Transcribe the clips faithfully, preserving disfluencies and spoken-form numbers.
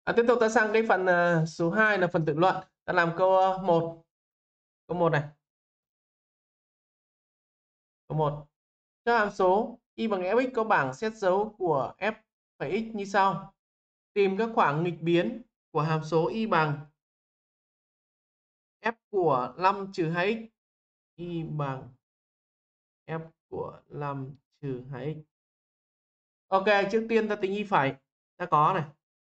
À, tiếp tục ta sang cái phần uh, số hai là phần tự luận. Ta làm câu uh, một. Câu một này. Câu một. Các hàm số y bằng fx có bảng xét dấu của f phẩy x như sau. Tìm các khoảng nghịch biến của hàm số y bằng f của năm trừ hai x y bằng f của năm trừ hai x. Ok, trước tiên ta tính y phẩy. Ta có này.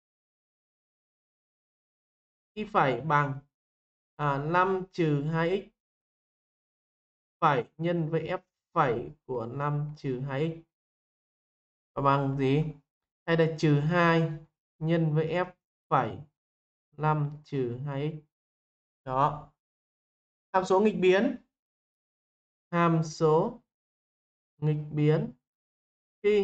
Y phẩy bằng à, năm trừ hai x phẩy nhân với f phẩy của năm trừ hai x. Và bằng gì? Hay là trừ hai nhân với f phẩy năm trừ hai x. Đó. Hàm số nghịch biến. Hàm số nghịch biến khi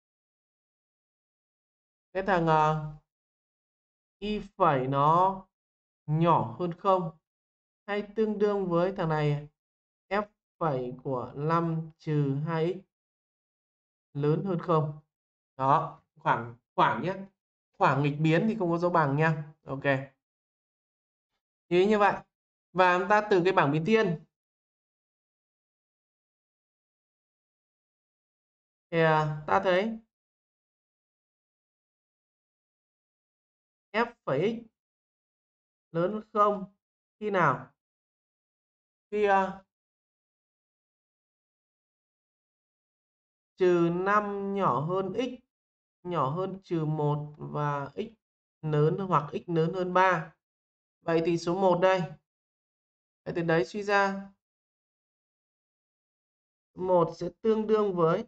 cái thằng uh, y phẩy nó nhỏ hơn không hay tương đương với thằng này f phẩy của năm trừ hai x lớn hơn không. Đó, khoảng khoảng nhé. Khoảng nghịch biến thì không có dấu bằng nha. Ok. Như như vậy. Và ta từ cái bảng biến thiên thì à, ta thấy f phẩy x lớn hơn không khi nào? Khi uh, trừ năm nhỏ hơn x nhỏ hơn trừ một và x lớn hoặc x lớn hơn ba. Vậy thì số một đây. Vậy từ đấy suy ra một sẽ tương đương với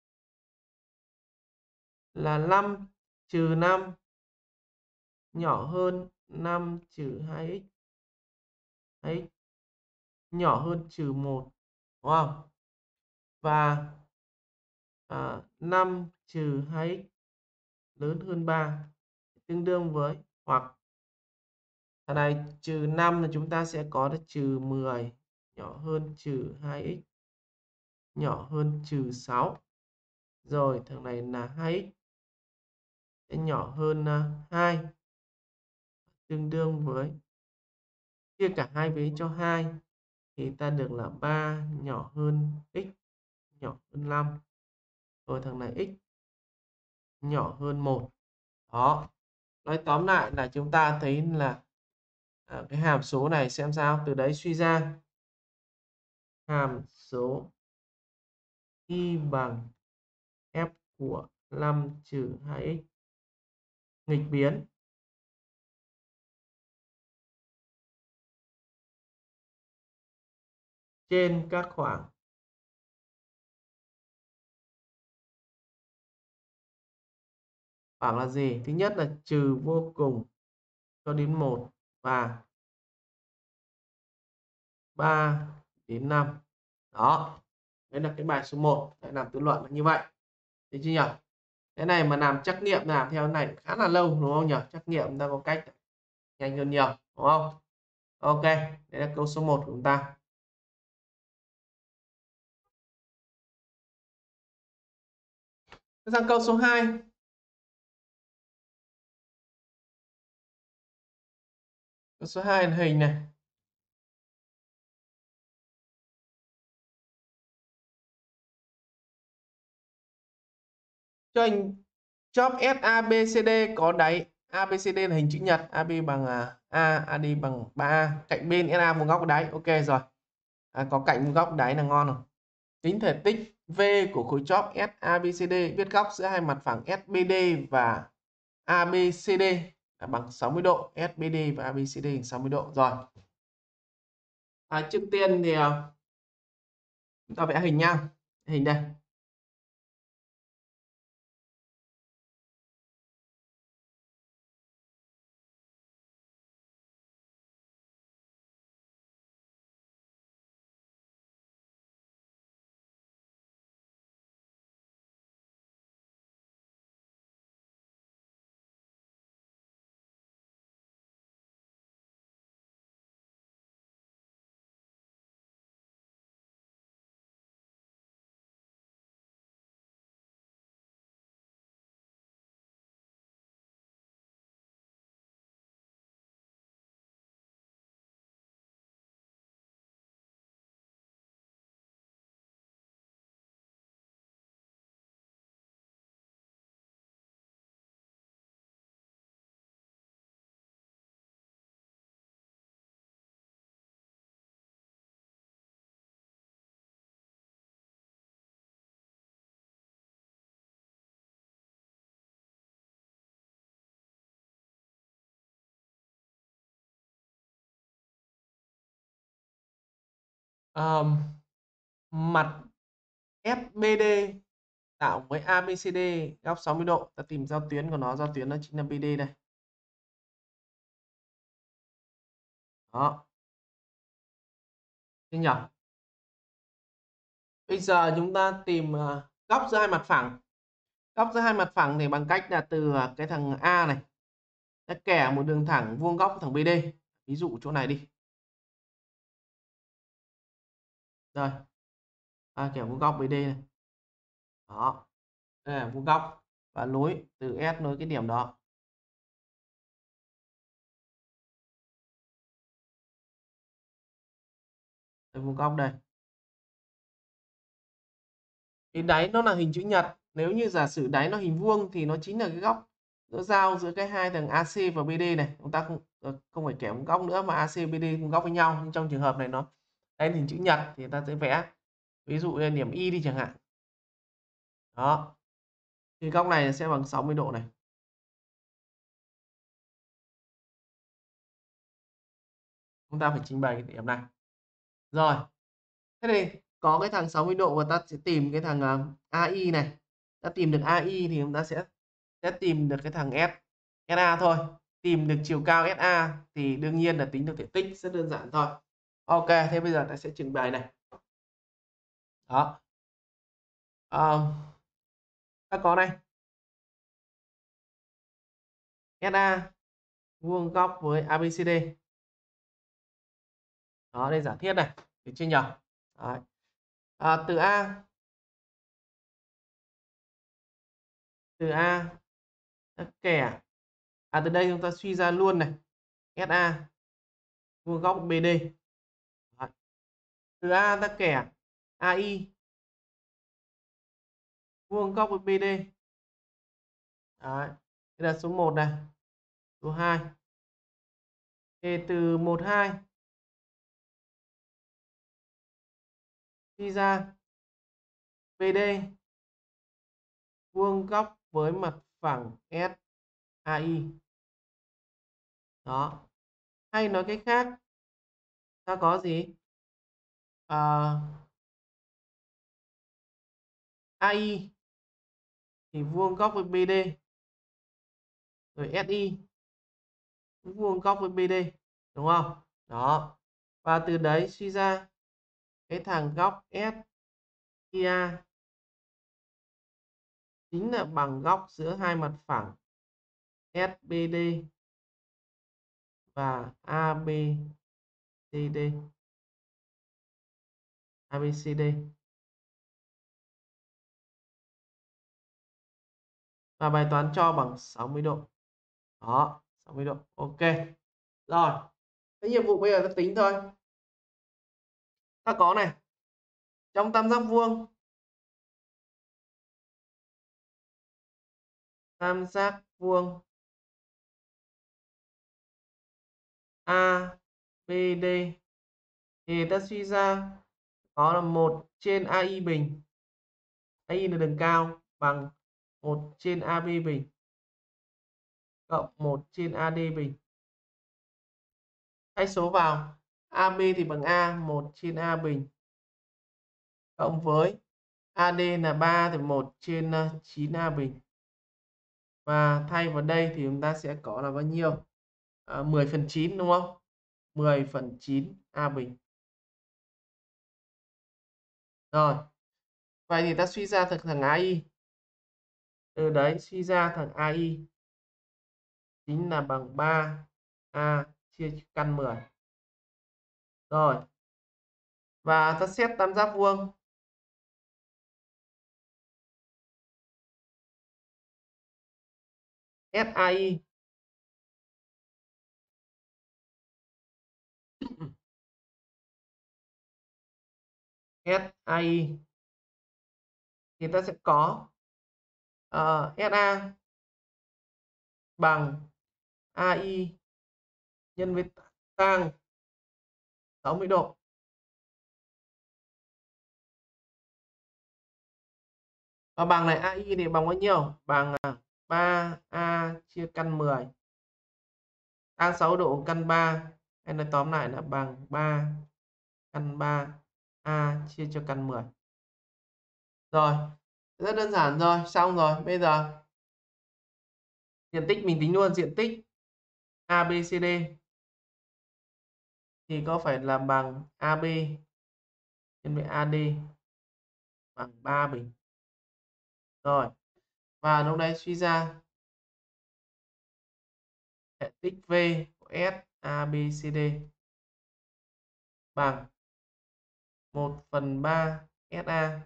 là năm trừ năm nhỏ hơn năm trừ hai x. Đấy, nhỏ hơn trừ một, đúng không? Và à, năm trừ hai x lớn hơn ba tương đương với hoặc thằng này trừ năm là chúng ta sẽ có được trừ mười nhỏ hơn trừ hai x nhỏ hơn trừ sáu. Rồi thằng này là hai x sẽ nhỏ hơn uh, hai tương đương với chia cả hai vế cho hai thì ta được là ba nhỏ hơn x nhỏ hơn năm. Rồi thằng này x nhỏ hơn một. Đó. Nói tóm lại là chúng ta thấy là à, cái hàm số này xem sao, từ đấy suy ra hàm số y bằng f của năm trừ hai x nghịch biến trên các khoảng khoảng là gì? Thứ nhất là trừ vô cùng cho đến một và ba đến năm. Đó. Đấy là cái bài số một. Để làm tự luận là như vậy. Thấy chưa nhỉ? Cái này mà làm trắc nghiệm làm theo này khá là lâu đúng không nhỉ? Trắc nghiệm ta có cách nhanh hơn nhiều, đúng không? Ok, đây là câu số một của chúng ta. Sang câu số hai. Câu số hai là hình này. Cho hình chóp ét a bê xê đê có đáy a bê xê đê là hình chữ nhật, a bê bằng A, a đê bằng ba a, cạnh bên ét a một góc đáy. Ok rồi. À, có cạnh một góc đáy là ngon rồi. Tính thể tích V của khối chóp ét a bê xê đê, biết góc giữa hai mặt phẳng ét bê đê và a bê xê đê là bằng sáu mươi độ. ét bê đê và a bê xê đê bằng sáu mươi độ rồi. À, trước tiên thì uh, chúng ta vẽ hình nha. Hình đây. um, mặt ét bê đê tạo với a bê xê đê góc sáu mươi độ. Ta tìm giao tuyến của nó, giao tuyến nó chính là bê đê đây. Đó. Thế nhỉ? Bây giờ chúng ta tìm uh, góc giữa hai mặt phẳng. Góc giữa hai mặt phẳng thì bằng cách là từ uh, cái thằng A này ta kẻ một đường thẳng vuông góc của thằng bê đê. Ví dụ chỗ này đi. Rồi. À, kẻ vuông góc bê đê này. Đó. Đây là vuông góc và nối từ S nối cái điểm đó. Đây, vuông góc đây. Thì đáy nó là hình chữ nhật. Nếu như giả sử đáy nó hình vuông thì nó chính là cái góc nó giao giữa cái hai thằng a xê và bê đê này. Chúng ta không không phải kẻ vuông góc nữa mà a xê bê đê vuông góc với nhau. Nhưng trong trường hợp này nó đáy hình chữ nhật thì ta sẽ vẽ ví dụ như điểm Y đi chẳng hạn. Đó. Thì góc này sẽ bằng sáu mươi độ này. Chúng ta phải trình bày cái điểm này. Rồi. Thế thì có cái thằng sáu mươi độ và ta sẽ tìm cái thằng uh, a i này. Ta tìm được a i thì chúng ta sẽ sẽ tìm được cái thằng S ét a thôi. Tìm được chiều cao ét a thì đương nhiên là tính được thể tích, rất đơn giản thôi. Ok, thế bây giờ ta sẽ trình bày này. Đó. Uh, ta có này. ét a vuông góc với a bê xê đê. Đó, đây giả thiết này, được chưa nhỉ? Đấy. À, từ A từ A ta kẻ à từ đây chúng ta suy ra luôn này ét a vuông góc bê đê. Đấy. Từ A ta kẻ a i vuông góc với bê đê. Đấy. Đây là số một này, số hai. Thì từ một hai suy ra bê đê vuông góc với mặt phẳng ét a i. Đó. Hay nói cách khác, ta có gì? À, a i thì vuông góc với bê đê, rồi ét i vuông góc với bê đê, đúng không? Đó. Và từ đấy suy ra cái thằng góc ét i a chính là bằng góc giữa hai mặt phẳng ét bê đê và a bê xê đê. a bê xê đê. Và bài toán cho bằng sáu mươi độ. Đó, sáu mươi độ. Ok. Rồi. Cái nhiệm vụ bây giờ ta tính thôi. Ta có này. Trong tam giác vuông, tam giác vuông a bê đê thì ta suy ra có là một trên a i bình. a i là đường cao bằng một trên a bê bình cộng một trên a đê bình. Thay số vào, a bê thì bằng A, một trên A bình cộng với a đê là ba thì một trên chín A bình. Và thay vào đây thì chúng ta sẽ có là bao nhiêu? À, mười phần chín đúng không? mười phần chín A bình. Rồi. Vậy thì ta suy ra thằng, thằng a i. Từ đấy suy ra thằng a i chính là bằng ba A chia căn mười. Rồi. Và ta xét tam giác vuông. ét a i ét a i thì ta sẽ có uh, ét a bằng a i nhân với tang sáu mươi độ. Và bằng này a i thì bằng bao nhiêu? Bằng ba A chia căn mười. Tang sáu độ căn ba. Hay nói tóm lại là bằng ba căn ba A chia cho căn mười. Rồi, rất đơn giản rồi, xong rồi. Bây giờ diện tích mình tính luôn, diện tích a bê xê đê thì có phải là bằng a bê nhân với a đê bằng ba bình. Rồi, và lúc đấy suy ra hệ tích V của S a bê xê đê bằng một phần ba ét a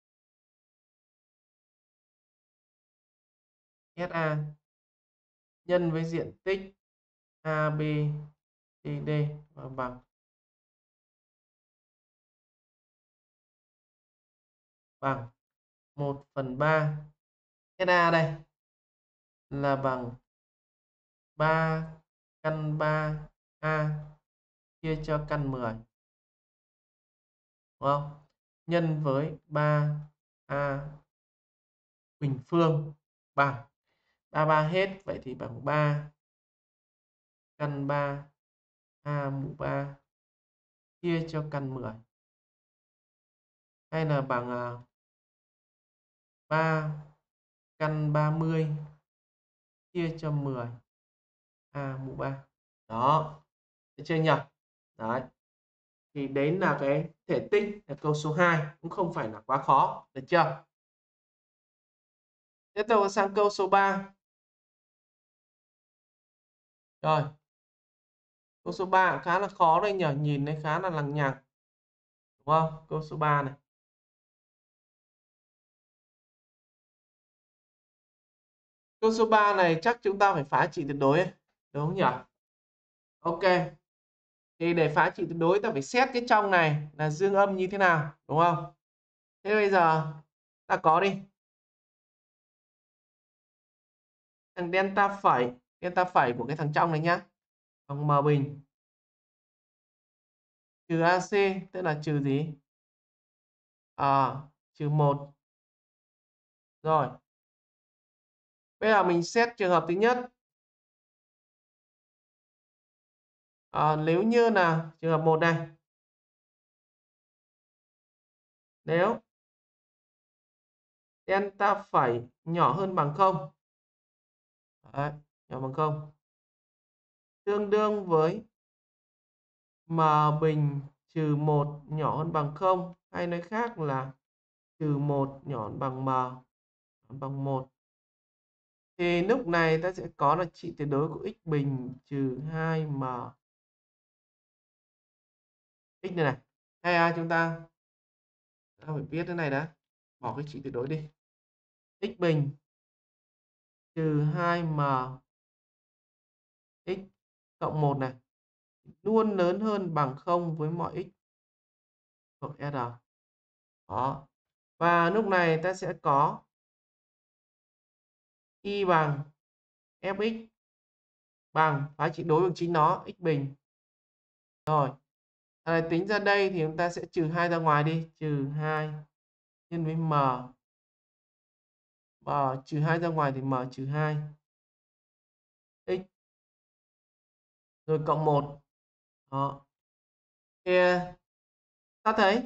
ét a nhân với diện tích a bê xê đê và bằng bằng một phần ba ét a đây là bằng ba căn ba a chia cho căn mười, đúng không? Nhân với ba a bình phương bằng ba ba hết, vậy thì bằng ba căn ba a mũ ba chia cho căn mười, hay là bằng uh, ba căn ba mươi chia cho mười a mũ ba. Đó, được chưa nhỉ? Đấy. Thì đấy là cái thể tích là câu số hai, cũng không phải là quá khó, được chưa? Tiếp tục sang câu số ba. Rồi. Câu số ba khá là khó đây nhỉ, nhìn thấy khá là lằng nhằng. Đúng không? Câu số ba này. Câu số ba này chắc chúng ta phải phá trị tuyệt đối ấy. Đúng không nhỉ? Ok. Thì để phá trị tuyệt đối ta phải xét cái trong này là dương âm như thế nào, đúng không? Thế bây giờ ta có đi. Thằng delta phẩy, delta phẩy của cái thằng trong này nhá. Bằng m bình trừ a xê, tức là trừ gì? À, trừ một. Rồi. Bây giờ mình xét trường hợp thứ nhất. À, nếu như là trường hợp một này. Nếu delta phẩy nhỏ hơn bằng không. Đấy, nhỏ bằng không. Tương đương với m bình trừ một nhỏ hơn bằng không, hay nói khác là trừ một nhỏ hơn bằng m bằng một. Thì lúc này ta sẽ có là trị tuyệt đối của x bình trừ hai m x này này. Hay à, chúng ta ta phải viết cái này đã. Bỏ cái trị tuyệt đối đi. X bình trừ hai m x cộng một này luôn lớn hơn bằng không với mọi x thuộc R. Đó. Và lúc này ta sẽ có y bằng fx bằng phá trị đối bằng chính nó, x bình. Rồi. À, tính ra đây thì chúng ta sẽ trừ hai ra ngoài đi, trừ hai nhân với m. M trừ hai ra ngoài thì m trừ hai x rồi cộng một. Đó. Thì ta thấy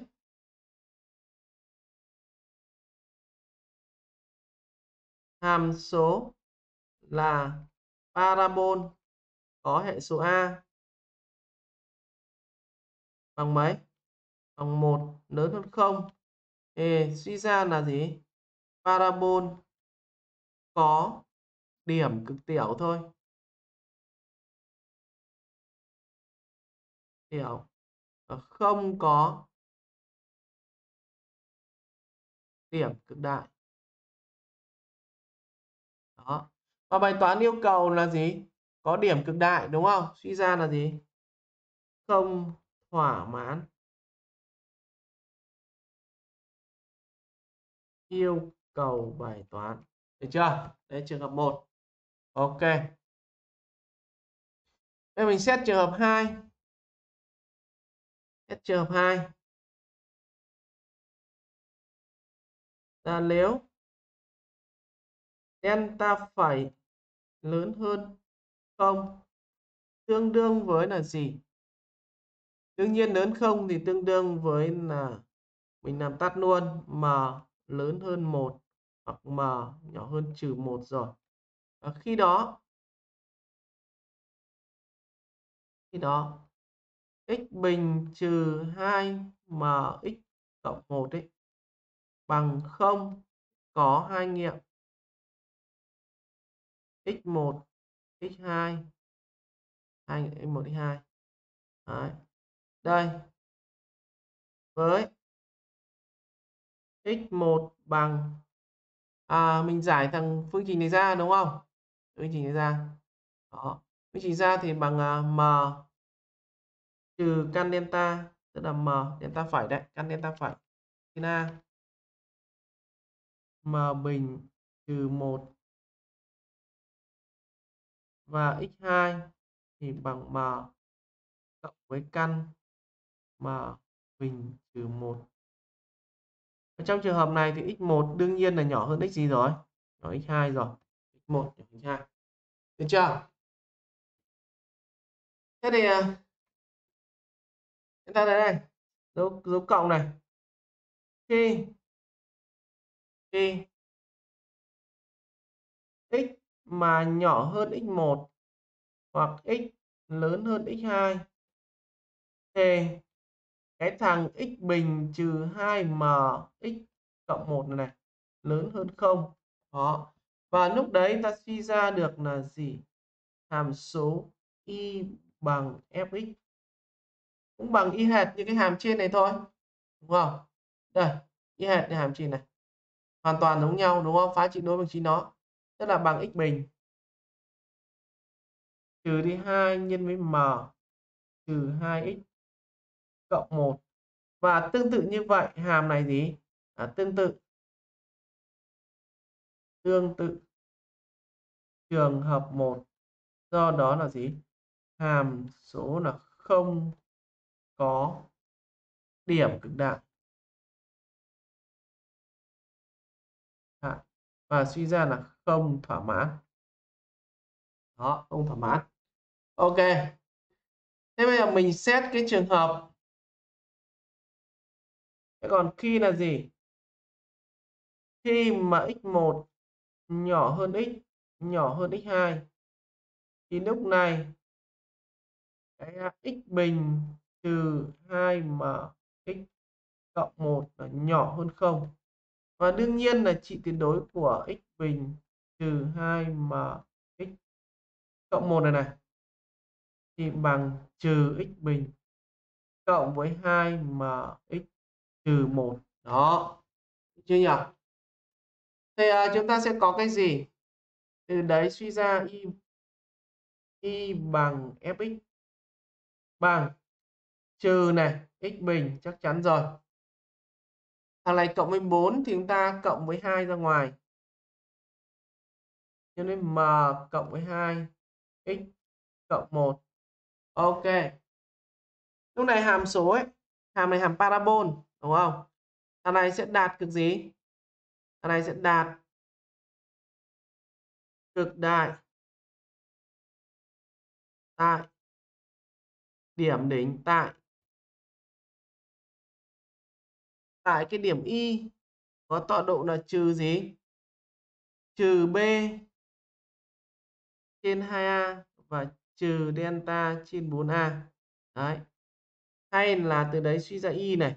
hàm số là parabol có hệ số a bằng mấy? Bằng một lớn hơn không. Thì suy ra là gì? Parabol có điểm cực tiểu thôi. Tiểu không có điểm cực đại. Đó. Và bài toán yêu cầu là gì? Có điểm cực đại, đúng không? Suy ra là gì? Không thỏa mãn yêu cầu bài toán. Được chưa? Đây trường hợp một. Ok. Đây mình xét trường hợp hai. Xét trường hợp hai. Là nếu delta phẩy lớn hơn không tương đương với là gì? Đương nhiên lớn không thì tương đương với là mình làm tắt luôn m lớn hơn một hoặc m nhỏ hơn trừ một rồi. Và khi đó khi đó x bình trừ hai mx cộng một ấy bằng không có hai nghiệm x một x hai hai x một x hai. Đấy. Đây. Với x một bằng à, mình giải thằng phương trình này ra đúng không? Phương trình này ra. Đó. Phương trình ra thì bằng uh, m trừ căn delta, tức là m delta phẩy đấy, căn delta phẩy trên a m bình trừ một và x hai thì bằng m cộng với căn m bình trừ một. Trong trường hợp này thì x một đương nhiên là nhỏ hơn x gì rồi? Nhỏ x hai rồi. x một nhỏ x hai. Được chưa? Thế thì chúng ta thấy đây, dấu dấu cộng này. Khi khi x mà nhỏ hơn x một hoặc x lớn hơn x hai thì cái thằng x bình trừ hai m x cộng một này, này lớn hơn không. Đó. Và lúc đấy ta suy ra được là gì? Hàm số y bằng fx cũng bằng y hệt như cái hàm trên này thôi. Đúng không? Đây, y hệt như hàm trên này. Hoàn toàn giống nhau đúng không? Phá trị đối bằng chính nó. Tức là bằng x bình trừ đi hai nhân với m trừ hai x cộng một. Và tương tự như vậy, hàm này gì? À, tương tự. Tương tự trường hợp một. Do đó là gì? Hàm số là không có điểm cực đại. Và suy ra là không thỏa mãn. Đó, không thỏa mãn. Ok. Thế bây giờ mình xét cái trường hợp. Thế còn khi là gì? Khi mà x một nhỏ hơn x, nhỏ hơn x hai thì lúc này cái x bình trừ hai m x cộng một là nhỏ hơn không. Và đương nhiên là trị tuyệt đối của x bình trừ hai m x cộng một này này thì bằng trừ x bình cộng với hai m x trừ một. Đó. Chưa nhỉ? Thì à, chúng ta sẽ có cái gì? Từ đấy suy ra y y bằng fx bằng trừ này x bình chắc chắn rồi. Thằng này cộng với bốn thì chúng ta cộng với hai ra ngoài. Cho nên m cộng với hai x cộng một. Ok. Lúc này hàm số ấy, hàm này hàm parabol đúng không? Thằng này sẽ đạt cực gì? Thằng này sẽ đạt cực đại tại điểm đỉnh tại tại cái điểm y có tọa độ là trừ gì? Trừ b trên hai a và trừ delta trên bốn a. Đấy. Hay là từ đấy suy ra y này.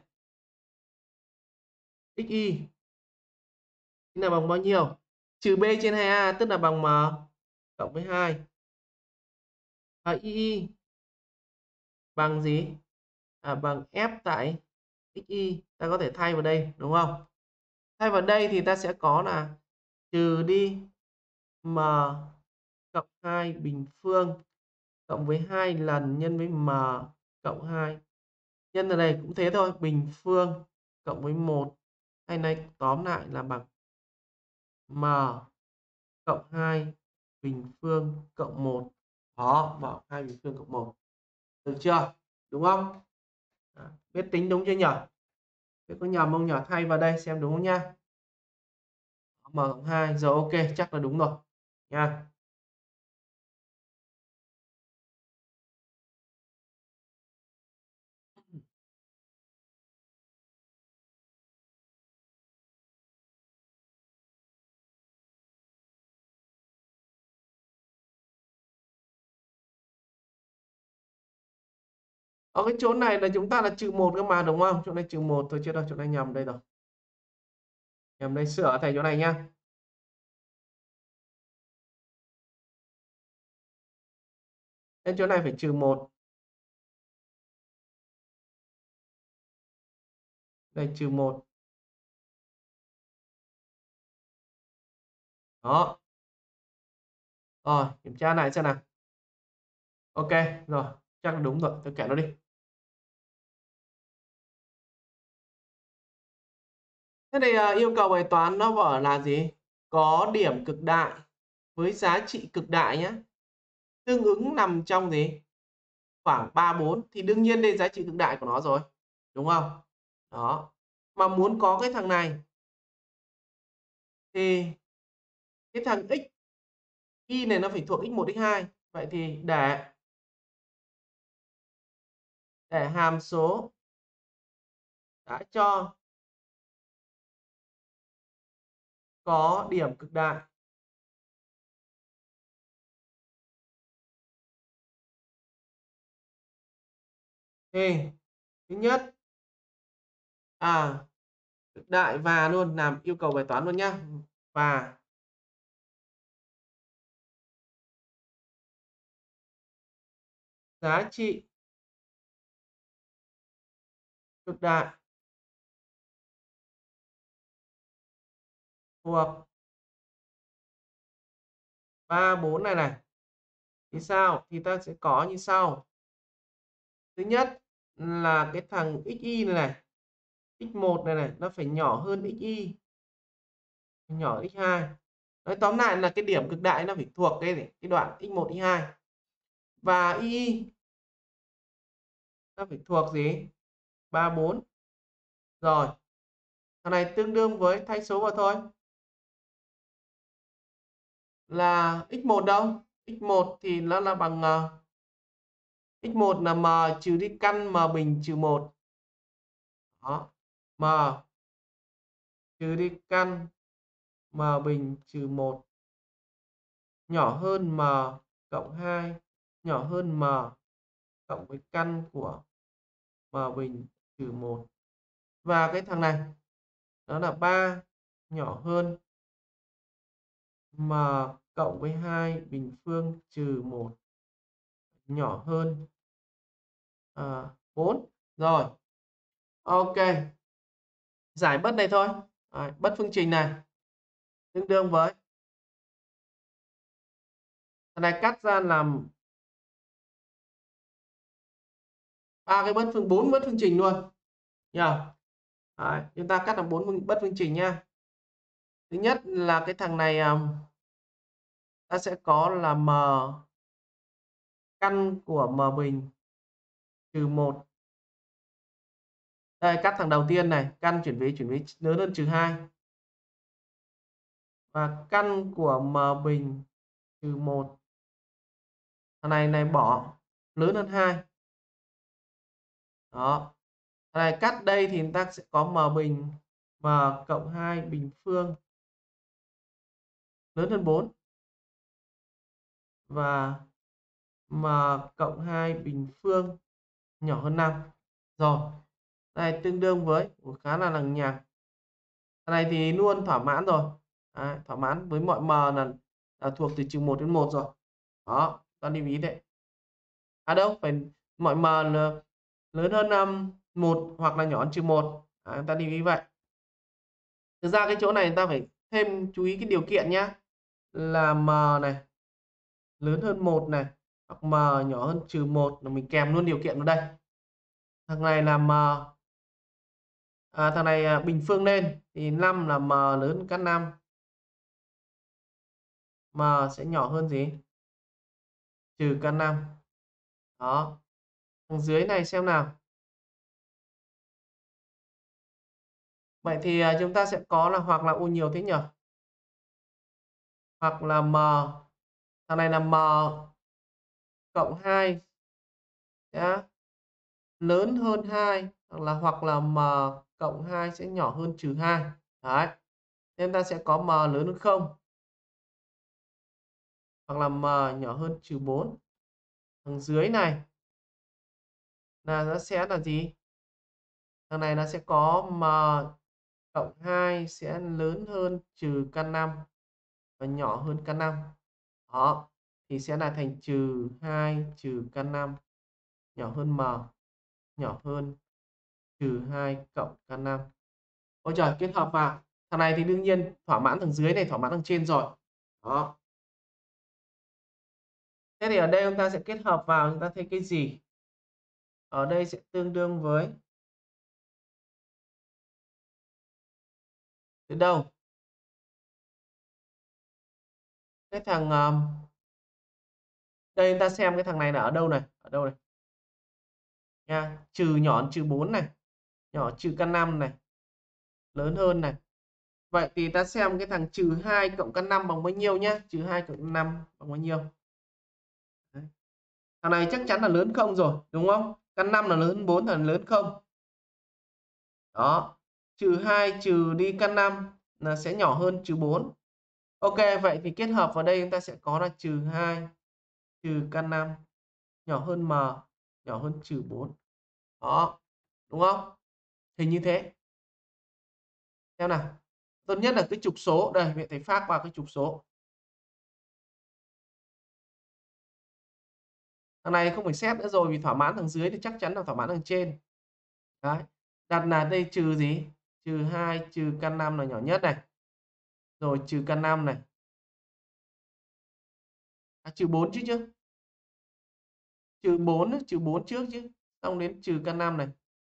Xy là bằng bao nhiêu? Trừ b trên hai a tức là bằng m cộng với hai. Và y bằng gì? À, bằng f tại xy. Ta có thể thay vào đây đúng không? Thay vào đây thì ta sẽ có là trừ đi m cộng hai bình phương cộng với hai lần nhân với m cộng hai. Nhân ở đây cũng thế thôi, bình phương cộng với một. Hay này tóm lại là bằng m cộng hai bình phương cộng một. Đó, m hai bình phương cộng một. Được chưa? Đúng không? À, biết tính đúng chưa nhỉ? Biết có nhầm không nhỉ? Thay vào đây xem đúng không nha. M cộng hai rồi, ok, chắc là đúng rồi nha. Ở cái chỗ này là chúng ta là trừ một cơ mà đúng không? Chỗ này trừ một thôi chứ đâu, chỗ này nhầm đây rồi. Nhầm đây, sửa thành chỗ này nhá. Nên chỗ này phải trừ một. Đây trừ một. Đó. Rồi, kiểm tra lại xem nào. Ok, rồi, chắc là đúng rồi, tôi kệ nó đi. Thế thì à, yêu cầu bài toán nó bảo là gì? Có điểm cực đại với giá trị cực đại nhé. Tương ứng nằm trong gì? Khoảng ba bốn thì đương nhiên đây giá trị cực đại của nó rồi. Đúng không? Đó. Mà muốn có cái thằng này thì cái thằng x y này nó phải thuộc x một x hai. Vậy thì để để hàm số đã cho có điểm cực đại thì thứ nhất à cực đại và luôn làm yêu cầu bài toán luôn nhá, và giá trị cực đại thuộc ba bốn này này thì sao? Thì ta sẽ có như sau. Thứ nhất là cái thằng xy này này, x một này này nó phải nhỏ hơn xy, nhỏ x hai. Nói tóm lại là cái điểm cực đại nó phải thuộc cái cái đoạn x một x hai, và y nó phải thuộc gì? ba bốn. Rồi, thằng này tương đương với thay số vào thôi. Là x một đâu? x một thì nó là bằng uh, x một là m trừ đi căn m bình trừ một. Đó. M trừ đi căn m bình trừ một nhỏ hơn m cộng hai, nhỏ hơn m cộng với căn của m bình trừ một. Và cái thằng này đó là ba nhỏ hơn m cộng với hai bình phương trừ một nhỏ hơn à, bốn. Rồi. Ok. Giải bất này thôi. Đấy, bất phương trình này tương đương với thằng này cắt ra làm ba cái bất phương bốn bất phương trình luôn nhá. Đấy, chúng ta cắt làm bốn bất phương trình nha. Thứ nhất là cái thằng này um, ta sẽ có là m căn của m bình trừ một. Đây, cắt thằng đầu tiên này, căn chuyển về chuyển về lớn hơn trừ hai. Và căn của m bình trừ một. Thằng này này bỏ lớn hơn hai. Đó. Thằng này cắt đây thì ta sẽ có m bình m cộng hai bình phương lớn hơn bốn. Và m cộng hai bình phương nhỏ hơn năm. Rồi. Đây tương đương với khá là lằng nhằng. Cái này thì luôn thỏa mãn rồi. Đấy, thỏa mãn với mọi m là, là thuộc từ trừ một đến một rồi. Đó, ta lưu ý đấy. À đâu, phải mọi m là lớn hơn um, một hoặc là nhỏ hơn trừ một. Đấy, ta lưu ý vậy. Thực ra cái chỗ này ta phải thêm chú ý cái điều kiện nhá. Là m này lớn hơn một này, hoặc m nhỏ hơn trừ một là mình kèm luôn điều kiện vào đây. Thằng này là m à, thằng này à, bình phương lên thì năm là m lớn căn năm. M sẽ nhỏ hơn gì? Trừ căn năm. Đó. Thằng dưới này xem nào. Vậy thì à, chúng ta sẽ có là hoặc là u nhiều thế nhỉ? Hoặc là m, thằng này là m cộng hai nhá, lớn hơn hai, hoặc là hoặc là m cộng hai sẽ nhỏ hơn trừ hai. Đấy. Nên ta sẽ có m lớn hơn không, hoặc là m nhỏ hơn trừ bốn. Thằng dưới này là nó sẽ là gì? Thằng này nó sẽ có m cộng hai sẽ lớn hơn trừ căn năm và nhỏ hơn căn năm. Đó, thì sẽ là thành trừ hai trừ căn năm nhỏ hơn m, nhỏ hơn trừ hai cộng căn năm. Ôi trời, kết hợp vào. Thằng này thì đương nhiên thỏa mãn thằng dưới này, thỏa mãn thằng trên rồi. Đó. Thế thì ở đây chúng ta sẽ kết hợp vào, chúng ta thấy cái gì? Ở đây sẽ tương đương với từ đâu? Cái thằng um, đây chúng ta xem cái thằng này là ở đâu này? Ở đâu này? Nha, trừ nhỏ trừ bốn này, nhỏ trừ căn năm này, lớn hơn này. Vậy thì ta xem cái thằng trừ hai cộng căn năm bằng bao nhiêu nhá? Trừ hai cộng năm bằng bao nhiêu? Đấy. Thằng này chắc chắn là lớn không rồi, đúng không? Căn năm là lớn hơn bốn, là lớn không? Đó. Trừ hai trừ đi căn năm là sẽ nhỏ hơn trừ bốn. Ok, vậy thì kết hợp vào đây chúng ta sẽ có là trừ hai trừ căn năm nhỏ hơn m, nhỏ hơn trừ bốn. Đó, đúng không? Thì như thế. Xem nào. Tốt nhất là cái trục số. Đây, vậy thầy phác vào cái trục số. Thằng này không phải xét nữa rồi, vì thỏa mãn thằng dưới thì chắc chắn là thỏa mãn thằng trên. Đấy. Đặt là đây trừ gì? Trừ hai trừ căn năm là nhỏ nhất này. Rồi trừ căn năm này. À, trừ bốn chứ chứ. Trừ bốn, trừ bốn trước chứ. Xong đến trừ căn năm này.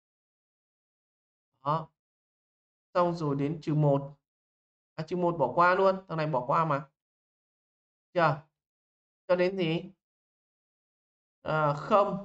Đó. Xong rồi đến trừ một. À, trừ một bỏ qua luôn. Thằng này bỏ qua mà. Chưa? Cho đến gì? À, không.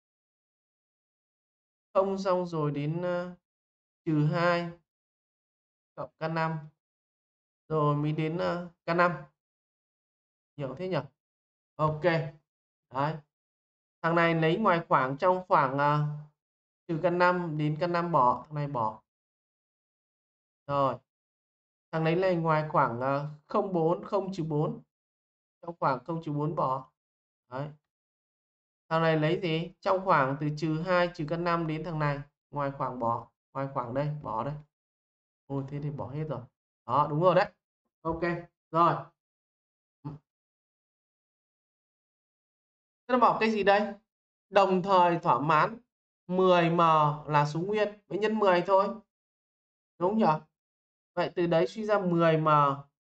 Không xong rồi đến uh, trừ hai cộng căn năm. Rồi mới đến uh, căn năm. Nhiều thế nhỉ? Ok. Đấy. Thằng này lấy ngoài khoảng trong khoảng uh, từ căn năm đến căn năm bỏ. Thằng này bỏ. Rồi. Thằng lấy lấy ngoài khoảng uh, không bốn, không trừ bốn. Trong khoảng không trừ bốn bỏ. Đấy. Thằng này lấy gì? Trong khoảng từ trừ hai trừ căn năm đến thằng này. Ngoài khoảng bỏ. Ngoài khoảng đây. Bỏ đây. Ôi thế thì bỏ hết rồi. Đó, đúng rồi đấy. Ok. Rồi. Thế nó bảo cái gì đây? Đồng thời thỏa mãn mười m là số nguyên. Vậy nhân mười thôi. Đúng nhỉ? Vậy từ đấy suy ra mười m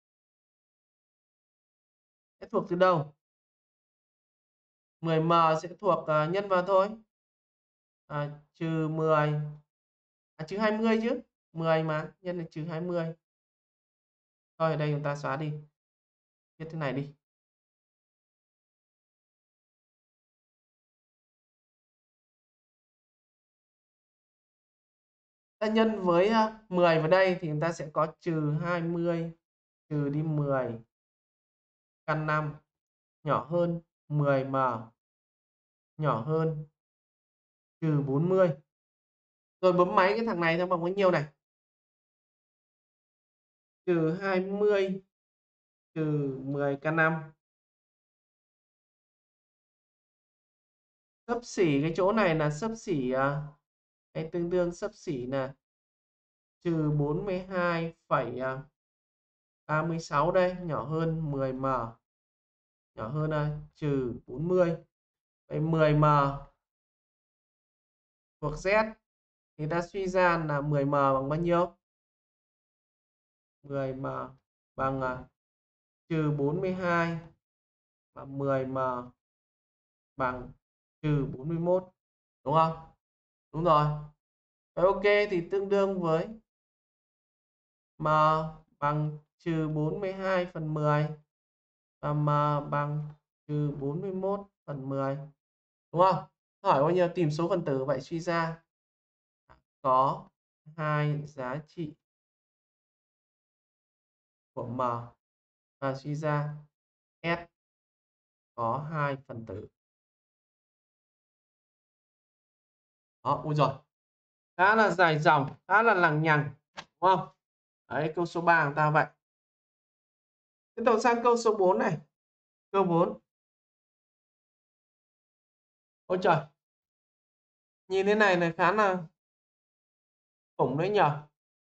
sẽ thuộc từ đâu? mười m sẽ thuộc uh, nhân vào thôi. À, trừ mười. À, trừ hai mươi chứ. mười mà. Nhân là trừ hai mươi. Thôi ở đây chúng ta xóa đi. Viết thế này đi. Ta nhân với uh, mười vào đây thì chúng ta sẽ có trừ hai mươi. Trừ đi mười. Căn năm. Nhỏ hơn mười m. Nhỏ hơn trừ bốn mươi. Rồi bấm máy cái thằng này nó bằng bao nhiêu này? Trừ hai mươi trừ mười căn năm. Xấp xỉ cái chỗ này là xấp xỉ à, cái tương đương xấp xỉ là trừ bốn mươi hai phẩy ba mươi sáu đây, nhỏ hơn mười m. Nhỏ hơn đây, trừ bốn mươi. Vậy mười m thuộc Z thì ta suy ra là mười m bằng bao nhiêu? mười m bằng uh, trừ bốn mươi hai và mười m bằng trừ bốn mươi mốt. Đúng không? Đúng rồi. Vậy ok thì tương đương với m bằng trừ bốn mươi hai phần mười và m bằng trừ bốn mươi mốt phần mười. Đúng không? Hỏi bao nhiêu? Tìm số phần tử. Vậy suy ra có hai giá trị của m và suy ra S có hai phần tử. Đó, ui rồi. Khá là dài dòng, khá là lằng nhằng, đúng không? Đấy, câu số ba của ta vậy. Tiếp tục sang câu số bốn này. Câu bốn. Ôi trời. Nhìn thế này là khá là khủng đấy nhỉ.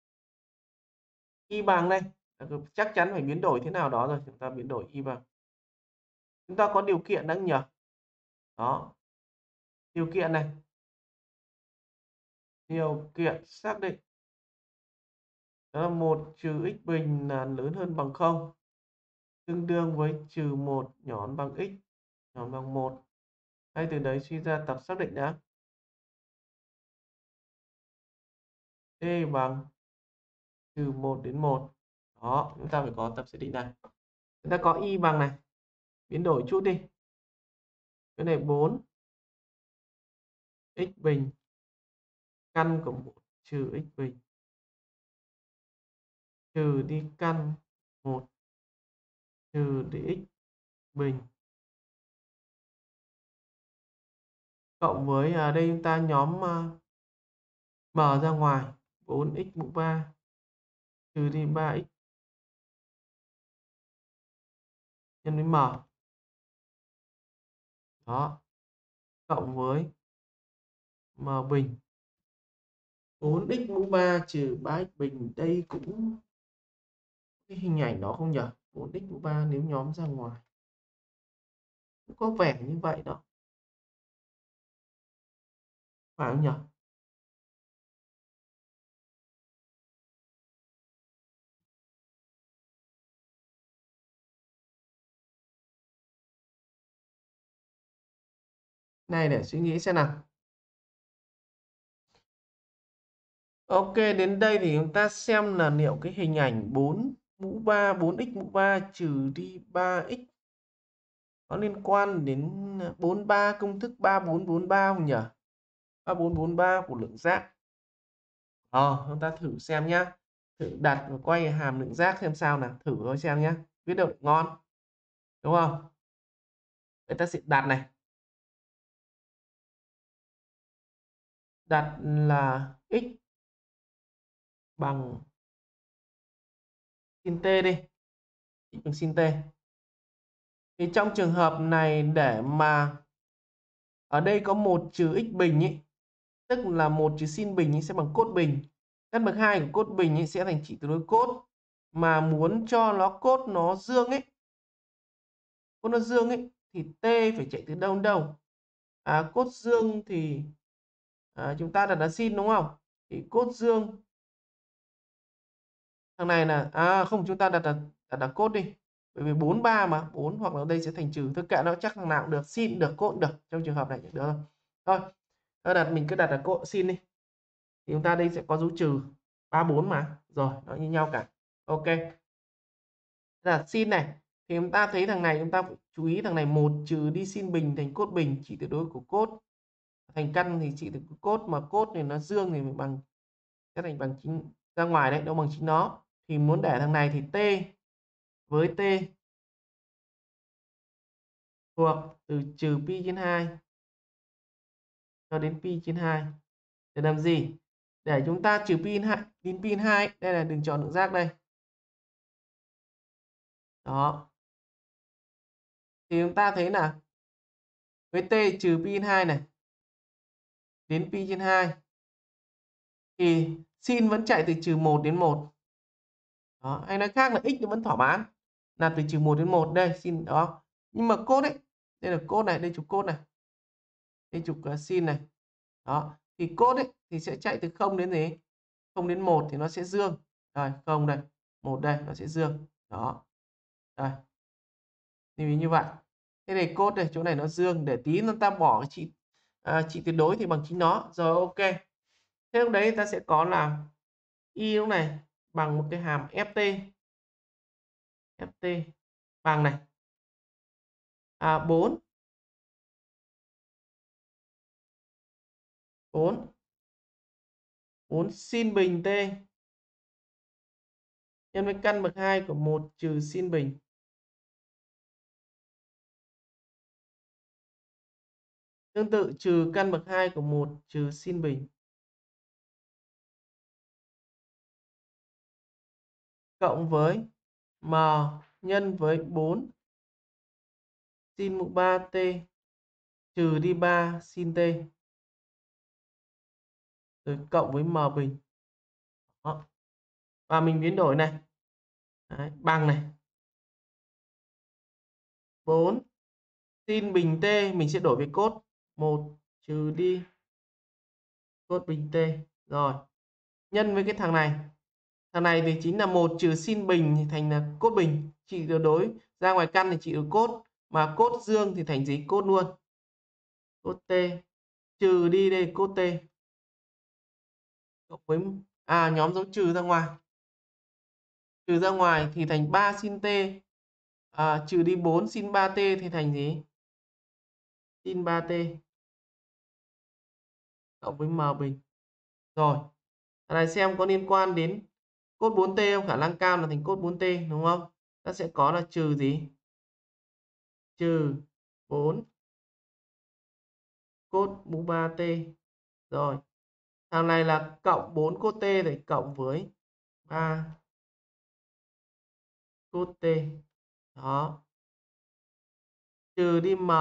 Y bằng đây, chắc chắn phải biến đổi thế nào đó rồi, chúng ta biến đổi y bằng. Chúng ta có điều kiện đã nhỉ? Đó. Điều kiện này. Điều kiện xác định. Đó là một trừ x bình là lớn hơn bằng không, tương đương với trừ một nhỏ hơn bằng x nhỏ hơn bằng một. Hay từ đấy suy ra tập xác định đã. T bằng trừ một đến một. Đó, chúng ta phải có tập xác định này. Chúng ta có y bằng này. Biến đổi chút đi. Cái này bốn x bình căn của một trừ x bình trừ đi căn một trừ đi x bình cộng với à, đây chúng ta nhóm à, mở ra ngoài bốn x mũ ba trừ đi ba x nhân với m. Đó. Cộng với m bình bốn x mũ ba trừ ba x bình. Đây cũng cái hình ảnh đó không nhỉ? bốn x mũ ba nếu nhóm ra ngoài cũng có vẻ như vậy đó, phải không nhỉ? Này để suy nghĩ xem nào. Ok, đến đây thì chúng ta xem là liệu cái hình ảnh bốn mũ ba, bốn x mũ ba trừ đi ba x có liên quan đến bốn ba, công thức ba bốn bốn ba không nhỉ? ba bốn bốn ba của lượng giác. Ờ, chúng ta thử xem nhá. Thử đặt và quay hàm lượng giác xem sao nào, thử thôi xem nhá. Biết đâu ngon. Đúng không? Vậy ta sẽ đặt này. Đặt là x bằng sin t đi. X bằng sin t. Thì trong trường hợp này để mà ở đây có một trừ x bình ấy, tức là một trừ sin bình ấy sẽ bằng cốt bình. Căn bậc hai của cốt bình ấy sẽ thành trị tuyệt đối cốt. Mà muốn cho nó cốt nó dương ấy, cốt nó dương ấy thì t phải chạy từ đâu đến đâu? À, cốt dương thì à, chúng ta đặt là sin đúng không? Thì cốt dương thằng này là à không, chúng ta đặt là đặt là cốt đi. Bởi vì bốn ba mà, bốn hoặc là đây sẽ thành trừ, thôi kệ nó, chắc thằng nào cũng được, sin được, cốt được, trong trường hợp này được rồi. Thôi, ta đặt mình cứ đặt là cốt sin đi. Thì chúng ta đây sẽ có dấu trừ ba bốn mà, rồi nó như nhau cả. Ok. Là sin này thì chúng ta thấy thằng này, chúng ta phải chú ý thằng này một trừ đi sin bình thành cốt bình, trị tuyệt đối của cốt thành căn thì trị tuyệt đối cốt, mà cốt này nó dương thì mình bằng sẽ thành bằng chính ra ngoài đấy, đâu bằng chính nó. Thì muốn để thằng này thì t với t thuộc từ trừ pi trên hai cho đến pi trên hai để làm gì? Để chúng ta trừ pi hai đến pi hai, đây là đường tròn lượng giác đây. Đó. Thì chúng ta thấy là với t trừ pi trên hai này đến pi trên hai thì sin vẫn chạy từ trừ một đến một. Đó, hay nói khác là x nó vẫn thỏa mãn là từ trừ một đến một đây, sin đó. Nhưng mà cốt ấy, đây là cốt này, đây trục cốt này. Đây trục uh, sin này. Đó, thì cốt ấy thì sẽ chạy từ không đến gì? không đến một thì nó sẽ dương. Đây, không đây, một đây nó sẽ dương. Đó. Đây. Lưu ý như vậy. Thế này cốt này, chỗ này nó dương, để tí nó ta bỏ cái trị à, trị tuyệt đối thì bằng chính nó. Rồi ok. Thế lúc đấy ta sẽ có là y lúc này bằng một cái hàm ft. ft bằng này. À bốn. bốn. bốn sin bình t nhân với căn bậc hai của một trừ sin bình tương tự trừ căn bậc hai của một trừ sin bình cộng với m nhân với bốn sin mũ ba t trừ đi ba sin t. rồi cộng với m bình. Đó. Và mình biến đổi này. Đấy, bằng này. bốn sin bình t mình sẽ đổi với cốt một trừ đi cốt bình t. Rồi. Nhân với cái thằng này. Thằng này thì chính là một trừ sin bình thì thành là cốt bình. Chị được đối ra ngoài căn thì chị được cốt. Mà cốt dương thì thành gì? Cốt luôn. Cốt t. Trừ đi đây cốt t. Cộng với à nhóm dấu trừ ra ngoài. Trừ ra ngoài thì thành ba sin t. À, trừ đi bốn sin ba t thì thành gì? Sin ba t cộng với m bình. Rồi. Thằng này xem có liên quan đến cốt bốn t không? Khả năng cao là thành cốt bốn t đúng không? Ta sẽ có là trừ gì? Trừ bốn cốt mũ ba t. Rồi. Thằng này là cộng bốn cốt t thì cộng với ba cốt t. Đó. Trừ đi m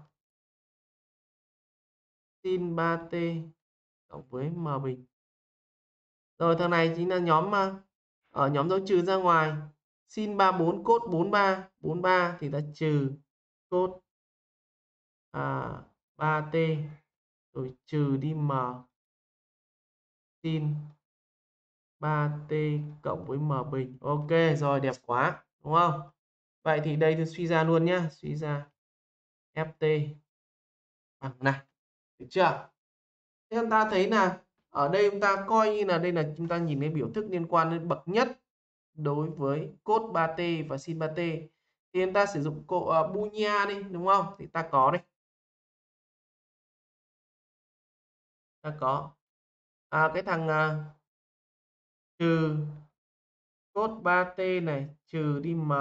sin ba t cộng với m bình. Rồi thằng này chính là nhóm ở nhóm dấu trừ ra ngoài. Sin ba mươi bốn cốt bốn mươi ba, bốn mươi ba thì ta trừ cốt à, ba t rồi trừ đi m sin ba t cộng với m bình. Ok rồi, đẹp quá đúng không? Vậy thì đây tôi suy ra luôn nhá, suy ra ft bằng này, được chưa? Thế chúng ta thấy là ở đây chúng ta coi như là đây là chúng ta nhìn thấy biểu thức liên quan đến bậc nhất đối với cốt ba t và sin ba t. Thì chúng ta sử dụng cột uh, Boolean đi đúng không? Thì ta có đây. Ta có à, cái thằng uh, trừ cốt ba t này trừ đi m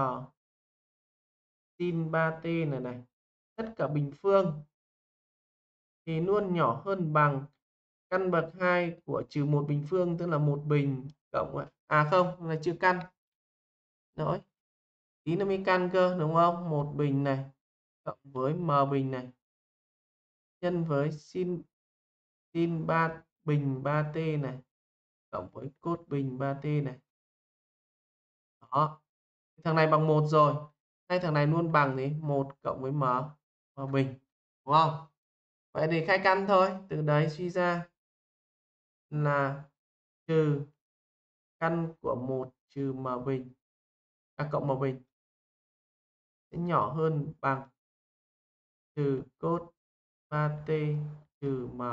sin ba t này này. Tất cả bình phương thì luôn nhỏ hơn bằng căn bậc hai của trừ một bình phương, tức là một bình cộng à không là chưa căn. Rồi. Tí nó mới căn cơ đúng không? Một bình này cộng với m bình này nhân với sin sin ba bình ba t này cộng với cốt bình ba t này. Đó. Thằng này bằng một rồi. Hai thằng này luôn bằng thì một cộng với m m bình. Đúng không? Vậy thì khai căn thôi. Từ đấy suy ra là trừ căn của một trừ m bình à, cộng m bình sẽ nhỏ hơn bằng trừ cốt ba t trừ m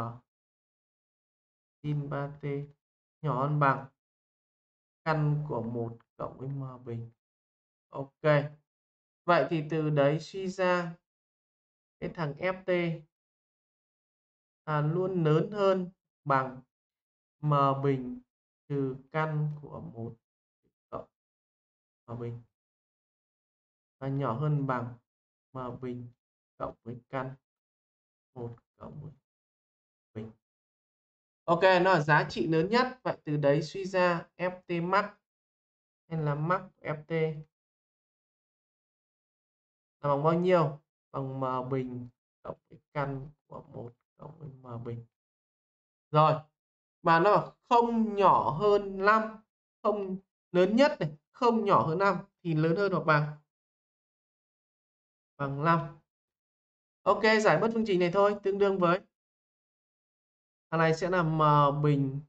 sin ba t nhỏ hơn bằng căn của một cộng với m bình. Ok. Vậy thì từ đấy suy ra cái thằng ft à, luôn lớn hơn bằng m bình trừ căn của một cộng m bình và nhỏ hơn bằng m bình cộng với căn một cộng với bình. Ok, nó là giá trị lớn nhất. Vậy từ đấy suy ra ft max hay là max ft là bằng bao nhiêu? Bằng m bình cộng với căn của một cộng với m bình. Rồi. Mà nó không nhỏ hơn năm, không lớn nhất này, không nhỏ hơn năm thì lớn hơn hoặc bằng bằng năm. Ok, giải bất phương trình này thôi, tương đương với thằng này sẽ là m bình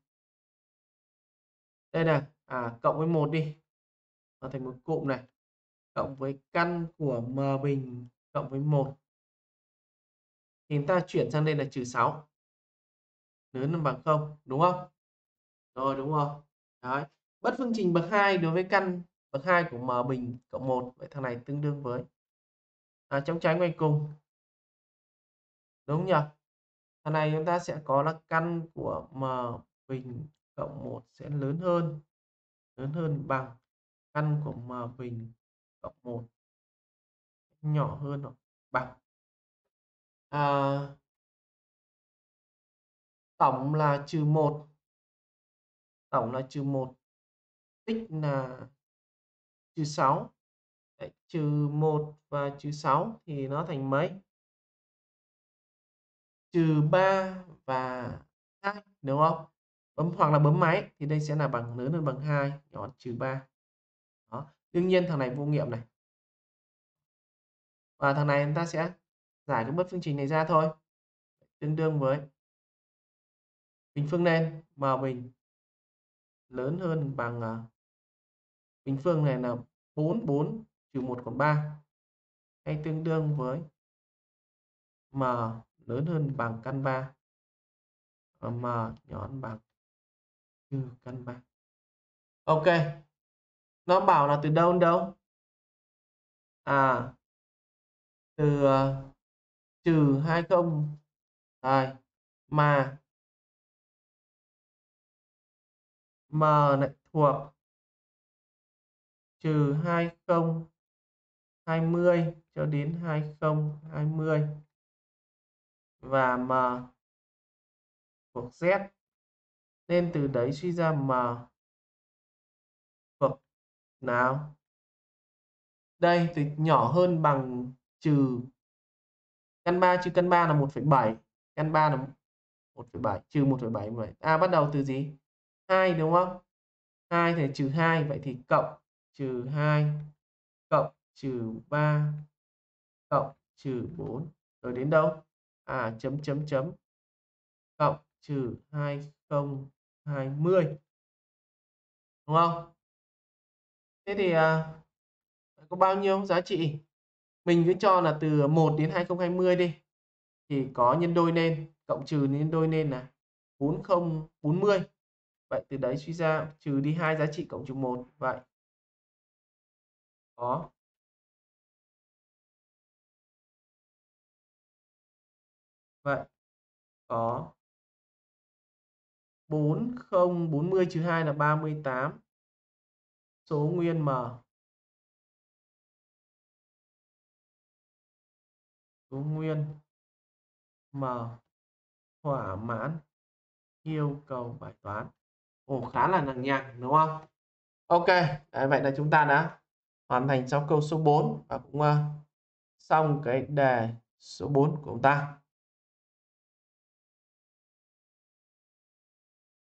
đây này, à cộng với một đi. Nó thành một cụm này. Cộng với căn của m bình cộng với một. Thì chúng ta chuyển sang đây là trừ sáu. Lớn hơn bằng không, đúng không? Rồi đúng rồi. Đấy. Bất phương trình bậc hai đối với căn bậc hai của m bình cộng một. Vậy thằng này tương đương với à, trong trái ngoài cùng. Đúng nhỉ? Thằng này chúng ta sẽ có là căn của m bình cộng một sẽ lớn hơn lớn hơn bằng căn của m bình cộng một nhỏ hơn hoặc bằng à, tổng là trừ một, tổng là trừ một, tích là trừ sáu. Đấy, trừ một và trừ sáu thì nó thành mấy? Trừ ba và hai đúng không? bấm hoặc là bấm máy thì đây sẽ là bằng lớn hơn bằng hai, nhỏ hơn trừ ba. Đó. Đương nhiên thằng này vô nghiệm này. Và thằng này chúng ta sẽ giải cái bất phương trình này ra thôi. Tương đương với bình phương lên m bình lớn hơn bằng uh, bình phương này là bốn, bốn trừ một còn ba, hay tương đương với m lớn hơn bằng căn ba và m nhỏ hơn bằng trừ căn ba. Ok, nó bảo là từ đâu đến đâu? À, từ uh, trừ hai không đây, mà m lại thuộc trừ hai không hai mươi cho đến hai không hai mươi và m thuộc z, nên từ đấy suy ra m thuộc nào? Đây thì nhỏ hơn bằng trừ căn ba, trừ căn ba là một phẩy bảy, căn ba là một phẩy bảy, trừ một phẩy bảy vậy. À, bắt đầu từ gì? hai đúng không? hai thì trừ hai, vậy thì cộng trừ hai cộng trừ ba cộng trừ bốn rồi đến đâu? À, chấm chấm chấm cộng trừ hai không hai mươi, đúng không? Thế thì à, có bao nhiêu giá trị? Mình cứ cho là từ một đến hai không hai không đi, thì có nhân đôi lên, cộng trừ nhân đôi lên là bốn không bốn mươi. Vậy từ đấy suy ra trừ đi hai giá trị cộng trừ một, vậy có vậy có bốn không bốn mươi trừ hai là ba mươi tám số nguyên m, số nguyên m thỏa mãn yêu cầu bài toán. Ồ, khá là lằng nhằng đúng không? Ok, đấy, vậy là chúng ta đã hoàn thành xong câu số bốn và cũng uh, xong cái đề số bốn của chúng ta.